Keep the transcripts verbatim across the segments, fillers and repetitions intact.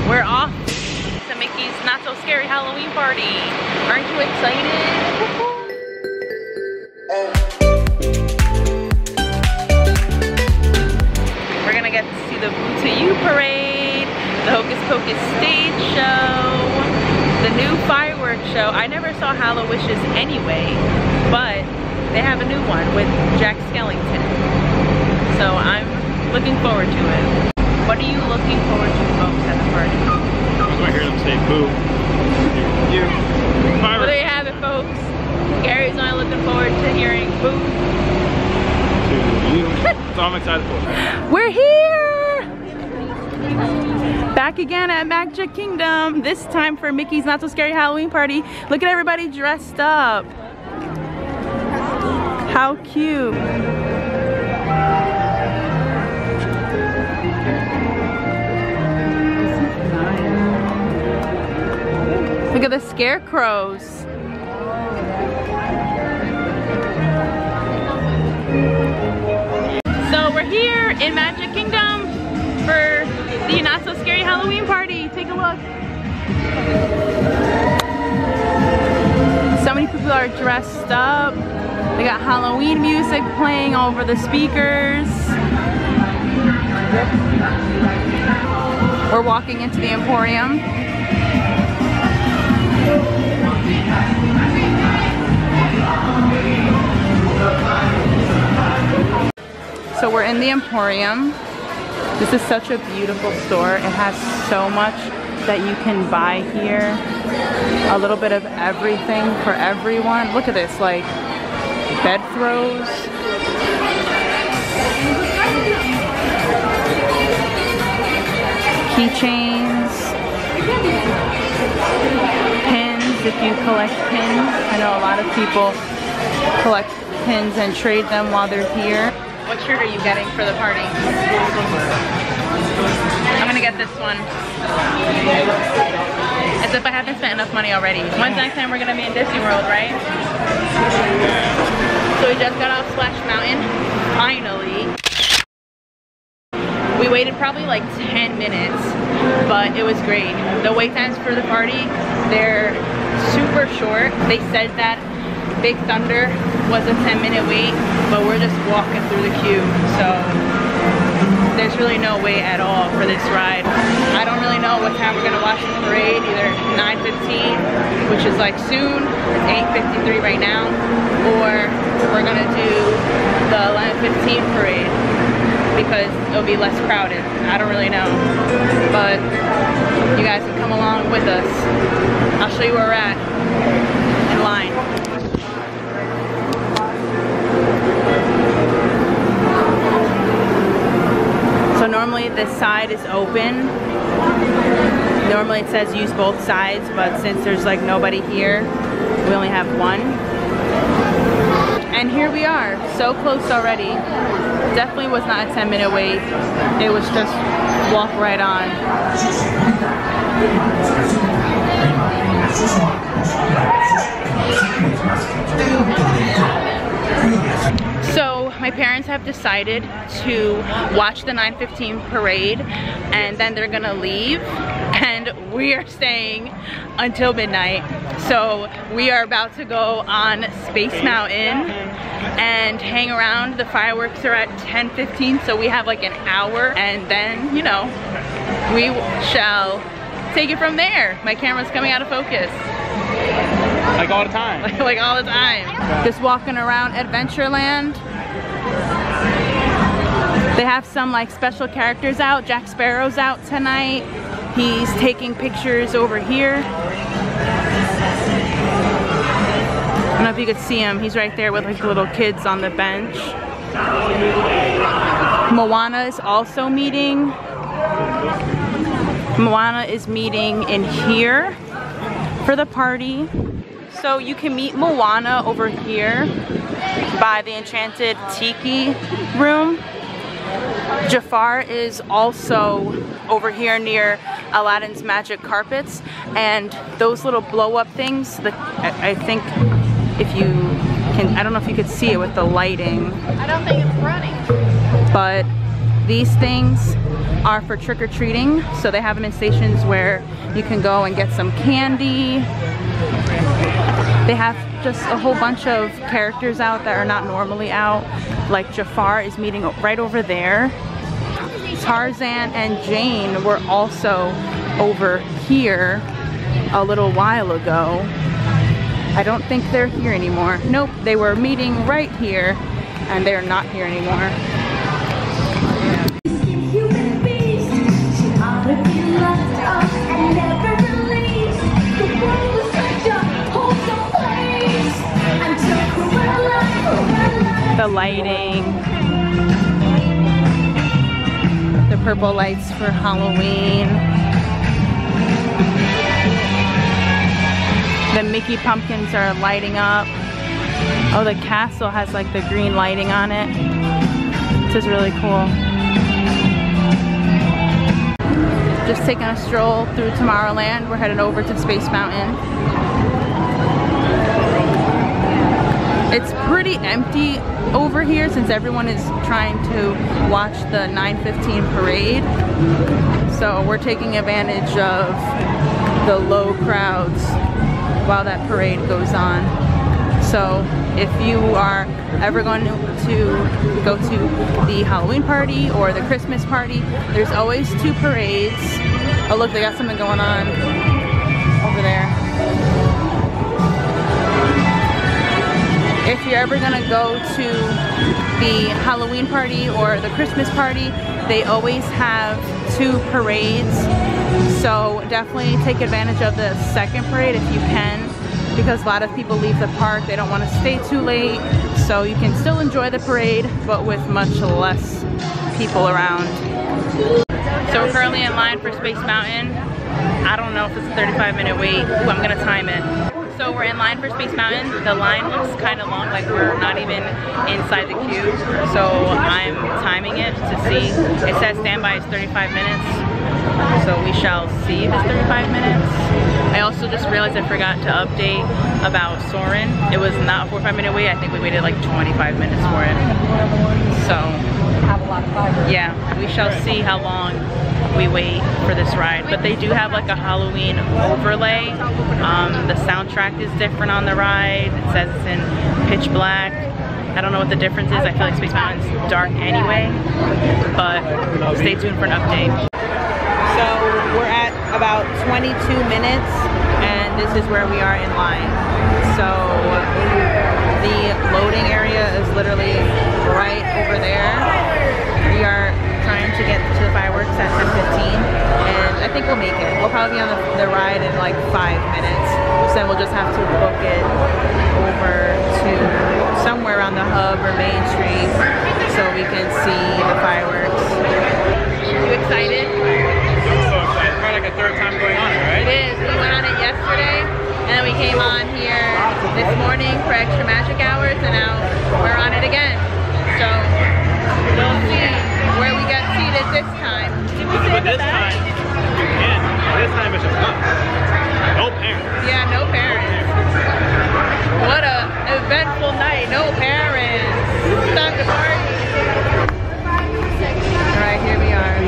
We're off to Mickey's Not So Scary Halloween party. Aren't you excited? We're gonna get to see the Boo to You parade, the Hocus Pocus stage show, the new fireworks show. I never saw Hallowishes anyway, but they have a new one with Jack Skellington. So I'm looking forward to it. What are you looking forward to most at the party? I was gonna hear them say boo. You. Fireworks. Well, there you have it, folks. Gary's only looking forward to hearing boo. To you. So I'm excited for it. We're here! Back again at Magic Kingdom. This time for Mickey's Not So Scary Halloween party. Look at everybody dressed up. How cute. Look at the scarecrows. So we're here in Magic Kingdom for the Not So Scary Halloween party. Take a look. So many people are dressed up. They got Halloween music playing over the speakers. We're walking into the Emporium. So we're in the Emporium. This is such a beautiful store. It has so much that you can buy here. A little bit of everything for everyone. Look at this, like bed throws. Keychains. Pins, if you collect pins. I know a lot of people collect pins and trade them while they're here. What shirt are you getting for the party? I'm gonna get this one. As if I haven't spent enough money already. When's the next time we're gonna be in Disney World, right? So we just got off Splash Mountain, finally. We waited probably like ten minutes, but it was great. The wait times for the party, they're super short. They said that Big Thunder was a ten minute wait, but we're just walking through the queue, so there's really no wait at all for this ride. I don't really know what time we're gonna watch the parade, either nine fifteen, which is like soon, it's eight fifty-three right now, or we're gonna do the eleven fifteen parade because it'll be less crowded. I don't really know, but you guys can come along with us. I'll show you where we're at in line. So normally this side is open. Normally it says use both sides, but since there's like nobody here, we only have one. And here we are, so close already. Definitely was not a ten minute wait. It was just walk right on. So my parents have decided to watch the nine fifteen parade and then they're gonna leave, and we are staying until midnight. So we are about to go on Space Mountain and hang around. The fireworks are at ten fifteen, so we have like an hour, and then, you know, we shall take it from there. My camera's coming out of focus. Like all the time. Like all the time. Just walking around Adventureland. They have some like special characters out. Jack Sparrow's out tonight. He's taking pictures over here. I don't know if you could see him. He's right there with like the little kids on the bench. Moana is also meeting. Moana is meeting in here for the party. So you can meet Moana over here by the Enchanted Tiki room. Jafar is also over here near Aladdin's Magic Carpets, and those little blow-up things, the, I, I think if you can, I don't know if you could see it with the lighting. I don't think it's running. But these things are for trick-or-treating. So they have them in stations where you can go and get some candy. They have just a whole bunch of characters out that are not normally out. Like Jafar is meeting right over there. Tarzan and Jane were also over here a little while ago. I don't think they're here anymore. Nope, they were meeting right here and they're not here anymore. The lighting, the purple lights for Halloween, the Mickey pumpkins are lighting up. Oh, the castle has like the green lighting on it. This is really cool. Just taking a stroll through Tomorrowland. We're headed over to Space Mountain. It's pretty empty over here since everyone is trying to watch the nine fifteen parade. So we're taking advantage of the low crowds while that parade goes on. So if you are ever going to go to the Halloween party or the Christmas party, there's always two parades. Oh look, they got something going on over there. If you're ever gonna go to the Halloween party or the Christmas party, they always have two parades. So definitely take advantage of the second parade if you can, because a lot of people leave the park. They don't want to stay too late. So you can still enjoy the parade, but with much less people around. So we're currently in line for Space Mountain. I don't know if it's a thirty-five minute wait. Ooh, I'm gonna time it. So we're in line for Space Mountain. The line looks kind of long, like we're not even inside the queue. So I'm timing it to see. It says standby is thirty-five minutes. So we shall see if it's thirty-five minutes. I also just realized I forgot to update about Soarin'. It was not a forty-five minute wait. I think we waited like twenty-five minutes for it. So yeah, we shall see how long we wait for this ride. But they do have like a Halloween overlay. Um, the soundtrack is different on the ride. It says it's in pitch black. I don't know what the difference is. I feel like Space Mountain's dark anyway, but stay tuned for an update. So we're at about twenty-two minutes and this is where we are in line. So the loading area is literally right over there. We are trying to get to the fireworks at ten fifteen and I think we'll make it. We'll probably be on the, the ride in like five minutes. So then we'll just have to book it over to somewhere on the hub or Main Street so we can see the fireworks. You excited? I'm so excited. It's probably like a third time going on it, right? It is. We went on it yesterday and then we came on here this morning for extra magic hours and now we're on it again. So we'll see where we get seated this time. But this time, you can. This time it's just us. No parents. Yeah, no parents. What a eventful night. No parents. Time to party. Alright, here we are.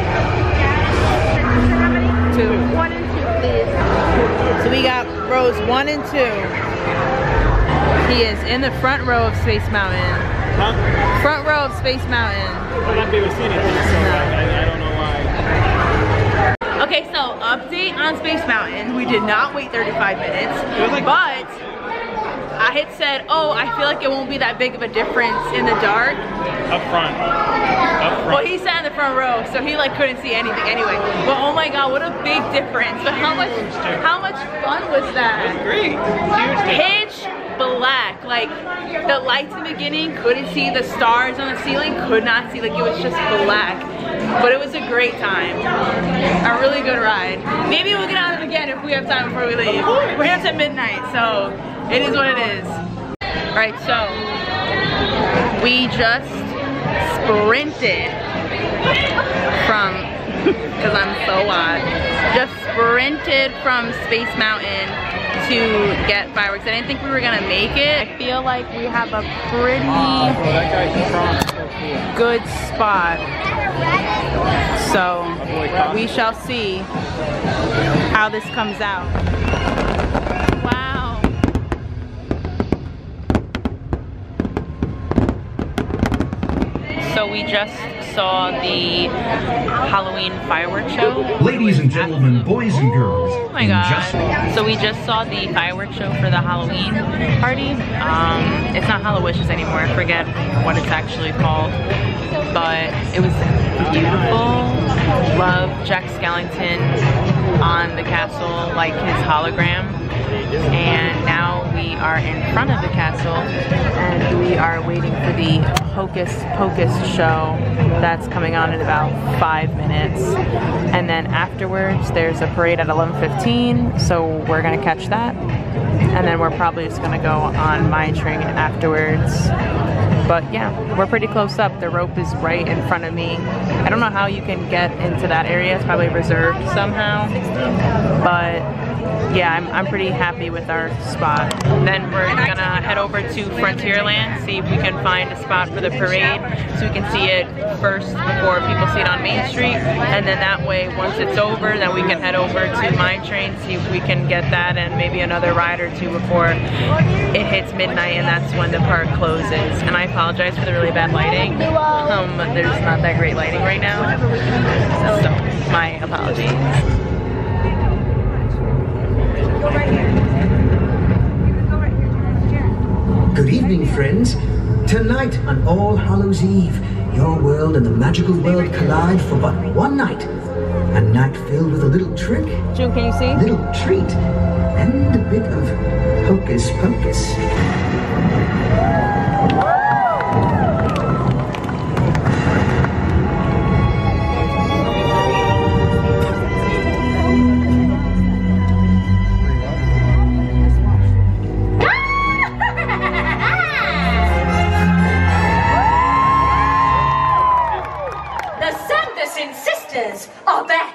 Two. One and two, please. So we got rows one and two. He is in the front row of Space Mountain. Huh? Front row of Space Mountain. I've not been able to see anything, so no. I, I don't know why. Okay, so update on Space Mountain. We did not wait thirty-five minutes, like but I had said, oh, I feel like it won't be that big of a difference in the dark. Up front. Up front. Well, he sat in the front row, so he like couldn't see anything anyway. But oh my god, what a big difference. But how much how much fun was that? It was great. Huge Pitch black. Like the lights in the beginning, couldn't see the stars on the ceiling, could not see, like it was just black. But it was a great time. A really good ride. Maybe we'll get on it again if we have time before we leave. We're here till midnight, so it is what it is. Alright, so we just sprinted from, because I'm so hot, just sprinted from Space Mountain to get fireworks. I didn't think we were gonna make it. I feel like we have a pretty good spot So we shall see how this comes out. Wow. So we just saw the Halloween fireworks show. Ladies and gentlemen, boys and girls. Oh my god. So we just saw the fireworks show for the Halloween party. Um, it's not Hallowishes anymore. I forget what it's actually called. But it was beautiful. Love Jack Skellington on the castle, like his hologram. And now we are in front of the castle and we are waiting for the Hocus Pocus show that's coming on in about five minutes. And then afterwards there's a parade at eleven fifteen, so we're gonna catch that. And then we're probably just gonna go on Mine Train afterwards. But yeah, we're pretty close up. The rope is right in front of me. I don't know how you can get into that area. It's probably reserved somehow. But yeah, I'm, I'm pretty happy with our spot. Then we're gonna head over to Frontierland, see if we can find a spot for the parade so we can see it first before people see it on Main Street. And then that way, once it's over, then we can head over to Mine Train, see if we can get that and maybe another ride or two before it hits midnight, and that's when the park closes. And I apologize for the really bad lighting. Um, there's not that great lighting right now, so my apologies. Good evening, friends. Tonight on All Hallows Eve, your world and the magical world collide for but one night. A night filled with a little trick, June, can you see? a little treat, and a bit of hocus pocus. Are back.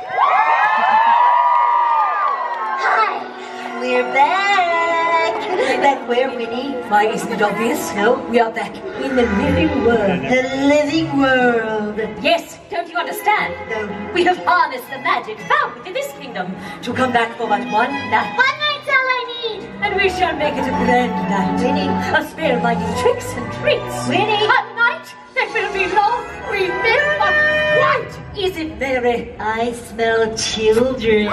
Hi, we're back. Back where, Winnie? Why, isn't it obvious? No, we are back in the living world. The living world. Yes, don't you understand? No. We have harnessed the magic found within this kingdom to come back for but one night. One night's all I need. And we shall make it a grand night. Winnie. A spell by tricks and treats. Winnie. A night that will be long remembered. What is it, Mary? I smell children.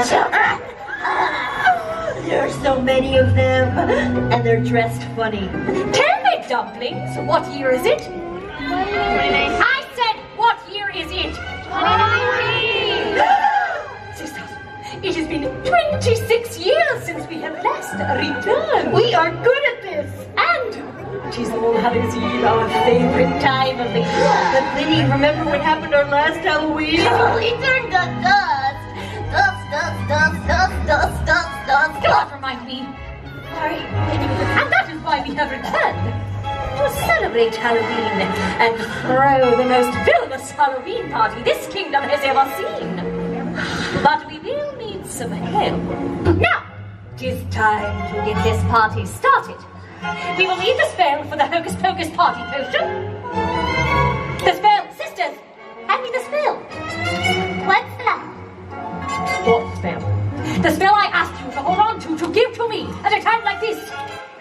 There are so many of them, and they're dressed funny. Tell me, Dumplings, what year is it? I said, what year is it? twenty nineteen. Sisters, it has been twenty-six years since we have last returned. We are good at this, and it is All Hallows Eve, our favorite time of the year. But Winnie, remember what happened our last Halloween? We turned to dust. Dust, dust, dust, dust, dust, dust, dust. Do not remind me. Sorry. And that is why we have returned. To celebrate Halloween and throw the most villainous Halloween party this kingdom has ever seen. But we will need some help. Now, it is time to get this party started. We will need the spell for the Hocus Pocus party potion. The spell, sisters, hand me the spell. What spell? What spell? The spell I asked you to hold on to, to give to me at a time like this.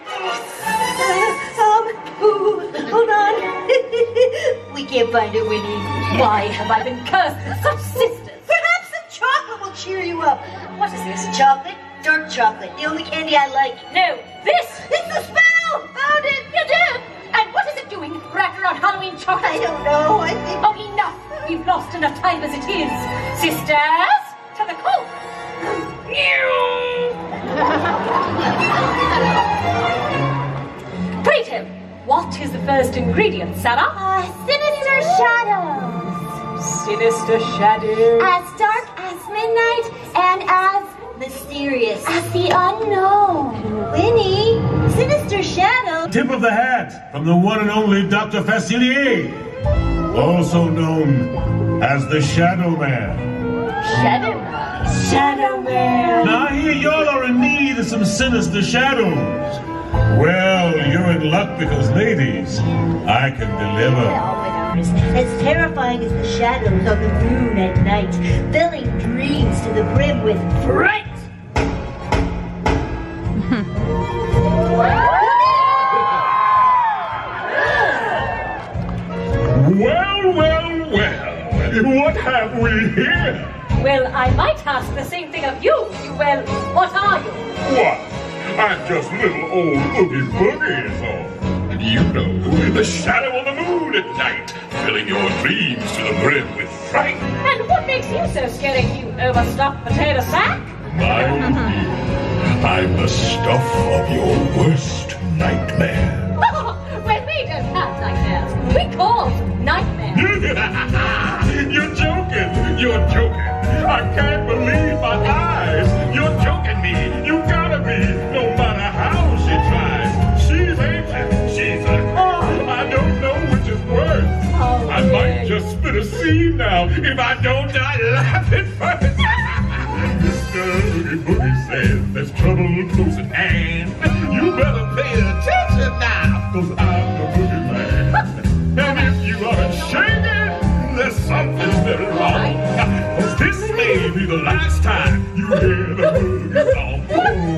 Uh, um, ooh, hold on. We can't find it, Winnie. Why have I been cursed with such sisters? Perhaps some chocolate will cheer you up. What is this? Chocolate? Dark chocolate. The only candy I like. No, this! It's the spell! Found it! You did! And what is it doing wrapped around Halloween chocolate? I don't know. I think... Oh, enough! We've lost enough time as it is. Sisters, to the call! Pray tell, what is the first ingredient, Sarah? Uh, sinister shadows. Sinister shadows. As dark as midnight and as mysterious as the unknown. Winnie, sinister shadow. Tip of the hat from the one and only Doctor Facilier, also known as the Shadow Man. Shadow Man. Shadow Man. Now I hear y'all are in need of some sinister shadows. Well, you're in luck because, ladies, I can deliver. nightmares, as terrifying as the shadows on the moon at night, filling dreams to the brim with fright. Well, well, well, what have we here? Well, I might ask the same thing of you. Well, what are you? What? I'm just little old Oogie Boogie is all. And you know, the shadow on the moon at night, filling your dreams to the brim with fright. And what makes you so scary, you overstuffed potato sack? My own dear, I'm the stuff of your worst nightmare. Well, we don't have nightmares. We call them nightmares. You're joking. You're joking. I can't believe my eyes. You're joking me. You gotta be. No matter how she tries. She's ancient. She's a... Oh, I don't know which is worse. Oh, I might just spit a seed now if I don't die laughing first. Mister Oogie Boogie says there's trouble close at hand. You better pay attention now, cause I'm the boogeyman. And if you aren't shaking, there's something very wrong. Cause this may be the last time you hear the boogie song.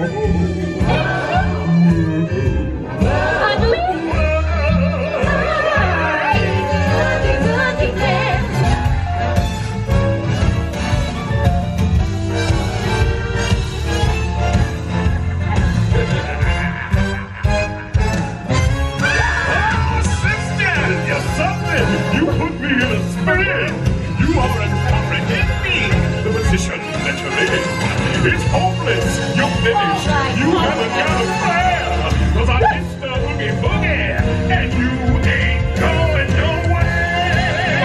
You put me in a spin. You aren't comprehending the position that you're in. It's hopeless. You're finished. You haven't got a prayer. Cause I'm Mister Oogie Boogie. And you ain't going nowhere.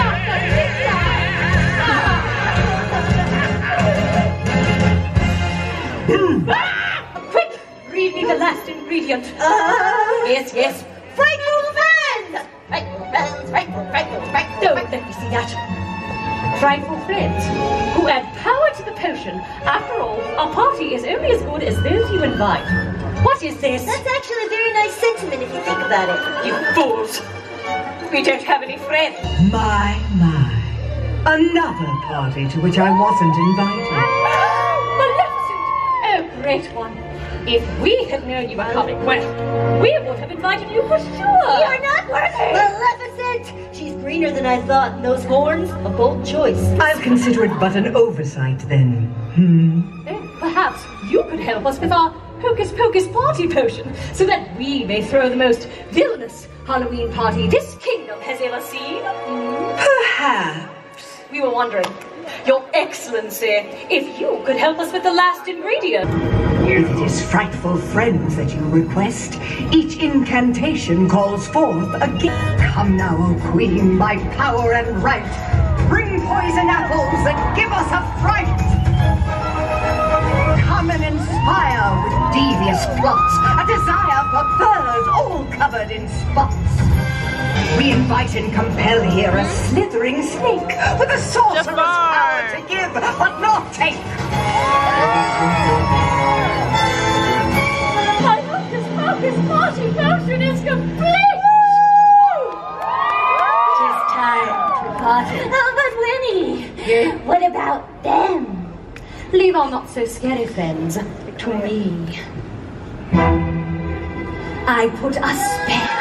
Boom. Ah! Quick! Read me the last ingredient. Uh, yes, yes. Frightful friends! Frightful friends, frightful, frightful, frightful. Don't let me see that. Frightful friends who add power to the potion. After all, a party is only as good as those you invite. What is this? That's actually a very nice sentiment if you think about it. You fools! We don't have any friends. My, my. Another party to which I wasn't invited. Maleficent! Oh, great one. If we had known you were coming, well, we would have invited you for sure. You're not worthy! Maleficent! She's greener than I thought, and those horns, a bold choice. I'll consider it but an oversight then. Hmm? Then perhaps you could help us with our hocus pocus party potion, so that we may throw the most villainous Halloween party this kingdom has ever seen. Perhaps. We were wondering, Your Excellency, if you could help us with the last ingredient. It is frightful friends that you request. Each incantation calls forth a gift. Come now, O Queen, by power and right. Bring poison apples that give us a fright. Come and inspire with devious plots, a desire for furs all covered in spots. We invite and compel here a slithering snake with a sorcerer's power to give but not take. My hocus pocus party potion is complete! It is time to party. Oh, but Winnie, Yeah? what about them? Leave our not so scary friends to me. I put a spell.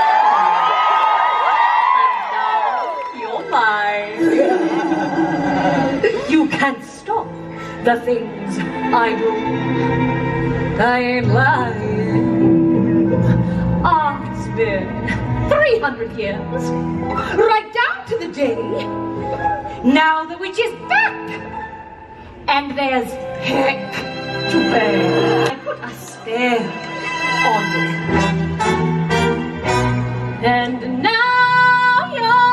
You're mine. You can't stop the things I do. I ain't lying. Ah, it's been three hundred years, right down to the day. Now the witch is back. And there's heck to pay. I put a spell on you. And now you're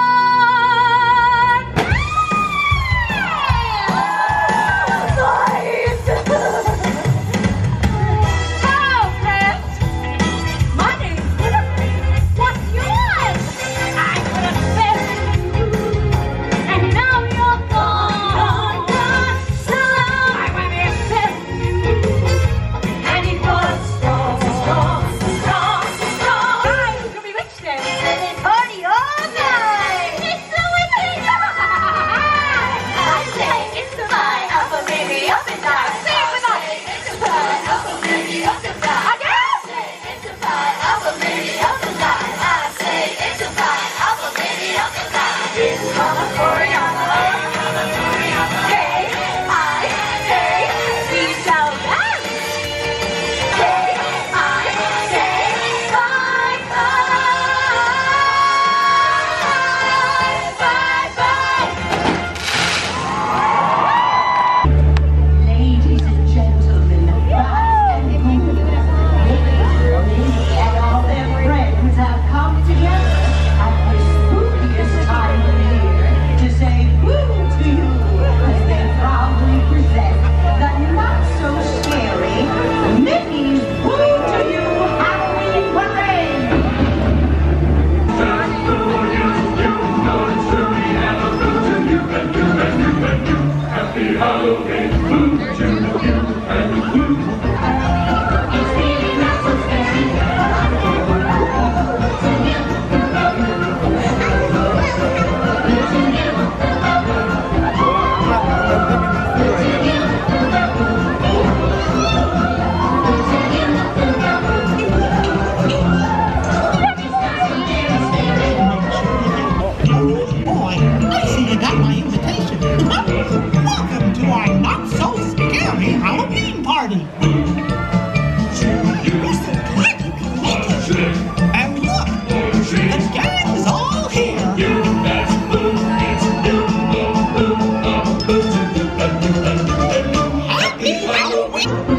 Hello, friends. My name's Winifred. What's yours? I put a spell on you. And now you're gone. So I went in there. And it was strong, strong, strong, strong. I could be rich then. party. And look, the gang is all here. Happy Halloween!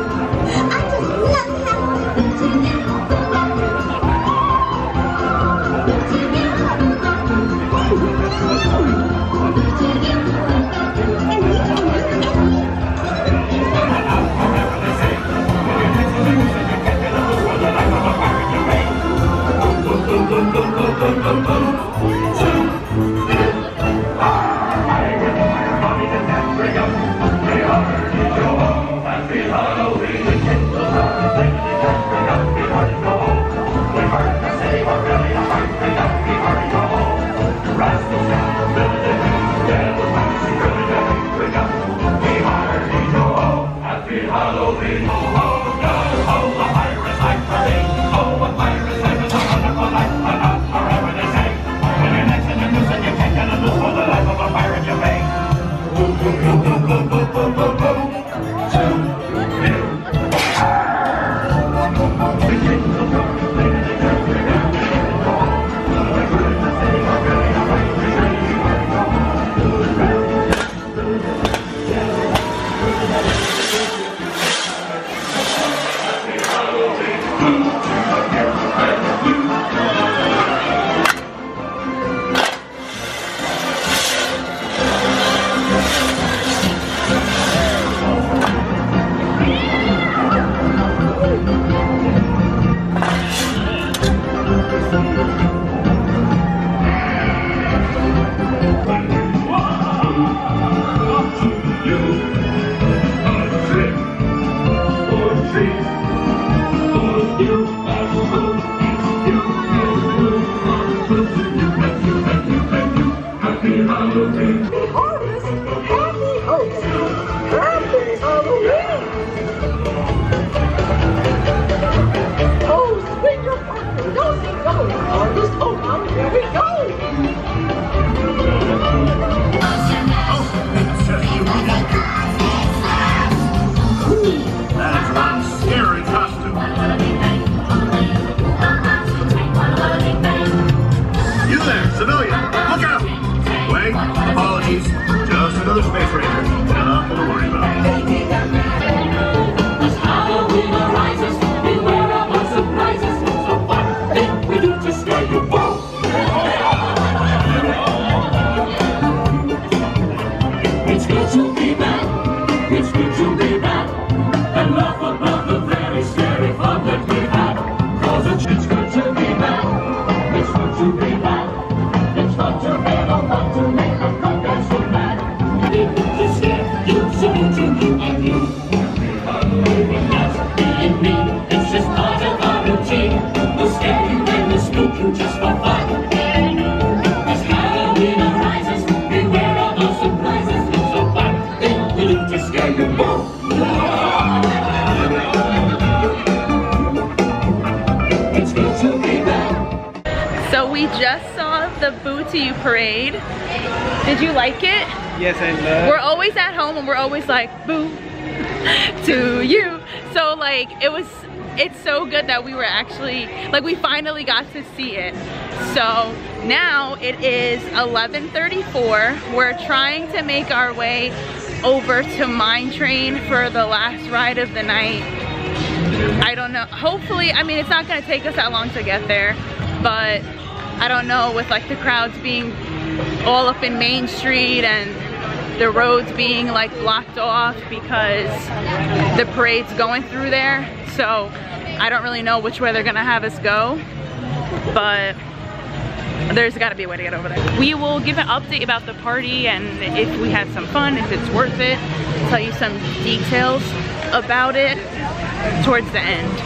So we just saw the Boo to You parade. Did you like it? Yes, I love. We're always at home and we're always like, boo to you. So like, it was, it's so good that we were actually, like we finally got to see it. So now it is eleven thirty-four. We're trying to make our way over to Mine Train for the last ride of the night. I don't know, hopefully, I mean, it's not gonna take us that long to get there, but I don't know, with like the crowds being all up in Main Street and the roads being like blocked off because the parade's going through there. So I don't really know which way they're gonna have us go, but there's gotta be a way to get over there. We will give an update about the party and if we had some fun, if it's worth it, tell you some details about it towards the end.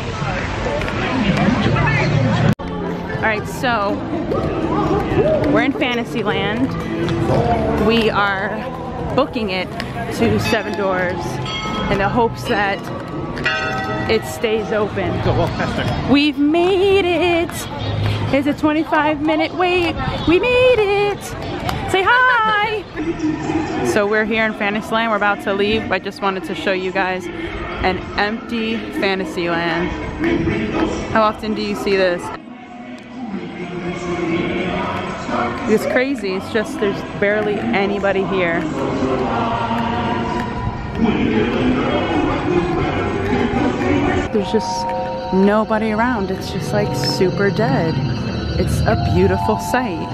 All right, so we're in Fantasyland. We are booking it to Seven Doors in the hopes that it stays open. Go walk faster. We've made it. It's a twenty-five minute wait. We made it. Say hi. So we're here in Fantasyland. We're about to leave. I just wanted to show you guys an empty Fantasyland. How often do you see this? It's crazy. It's just there's barely anybody here. There's just nobody around. It's just like super dead. It's a beautiful sight.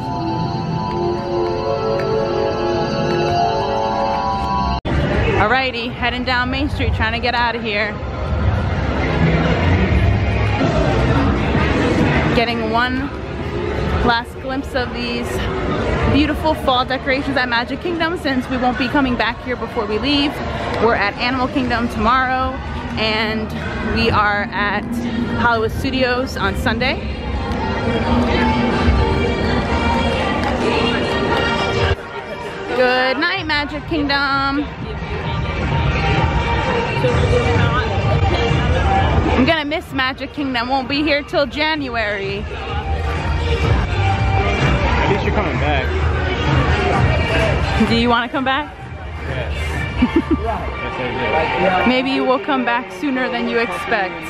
Alrighty, heading down Main Street, trying to get out of here. Getting one last glimpse of these beautiful fall decorations at Magic Kingdom, since we won't be coming back here before we leave. We're at Animal Kingdom tomorrow, and we are at Hollywood Studios on Sunday. Good night, Magic Kingdom. I'm gonna miss Magic Kingdom. Won't be here till January. At least you're coming back. Do you want to come back? Yes. Yes, I do. Maybe you will come back sooner than you expect.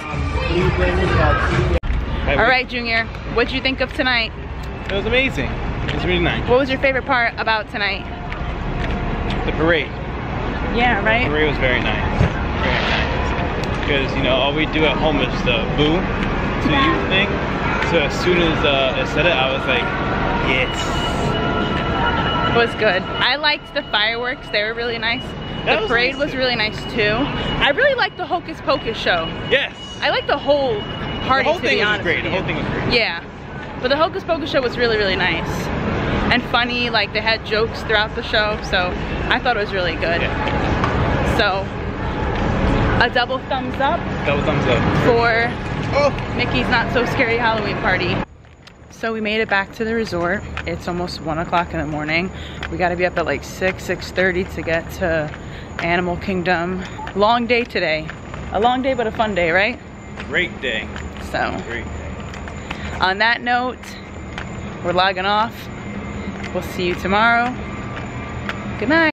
All right, Junior. What'd you think of tonight? It was amazing. It was really nice. What was your favorite part about tonight? The parade. Yeah, right? The parade was very nice. Very nice. Because, you know, all we do at home is the boo to you thing. So as soon as uh, it said it, I was like, yes. It was good. I liked the fireworks. They were really nice. That The was parade nice was too. really nice too. I really liked the Hocus Pocus show. Yes. I liked the whole party, The whole to thing be was honest great. with The you. whole thing was great. Yeah. But the Hocus Pocus show was really, really nice. And funny, like they had jokes throughout the show, so I thought it was really good. Yeah. So, a double thumbs up Double thumbs up. for Oh. Mickey's Not So Scary Halloween Party. So we made it back to the resort. It's almost one o'clock in the morning. We gotta be up at like six, six thirty to get to Animal Kingdom. Long day today. A long day, but a fun day, right? Great day. So, Great day. on that note, we're logging off. We'll see you tomorrow. Good night.